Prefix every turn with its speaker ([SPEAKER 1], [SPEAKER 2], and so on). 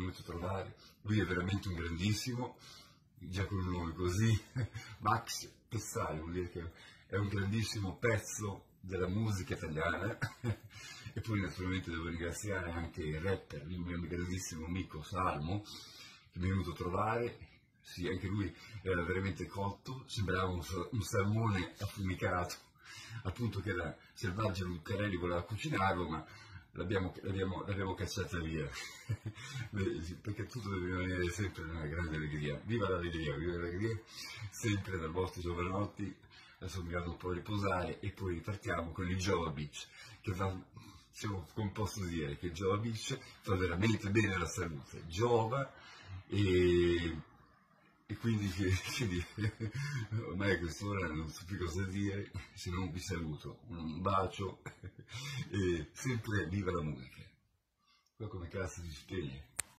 [SPEAKER 1] venuto a trovare. Lui è veramente un grandissimo, già con un nome così, Max Pezzali, vuol dire che è un grandissimo pezzo della musica italiana. E poi naturalmente devo ringraziare anche il rapper, il mio grandissimo amico Salmo, che mi è venuto a trovare. Sì, anche lui era veramente cotto, sembrava un salmone affumicato, appunto, che era selvaggio. Lucarelli voleva cucinarlo, ma l'abbiamo cacciata via. Perché tutto deve rimanere sempre una grande allegria. Viva l'allegria, sempre dal vostro Giovanotti. Adesso mi vado un po' a riposare e poi ripartiamo con il Jova Beach, che va, diciamo, come posso dire, che il Jova Beach fa veramente bene alla salute. Giova e quindi ormai a quest'ora non so più cosa dire, se non vi saluto, un bacio e sempre viva la musica. Poi come cazzo si spegne?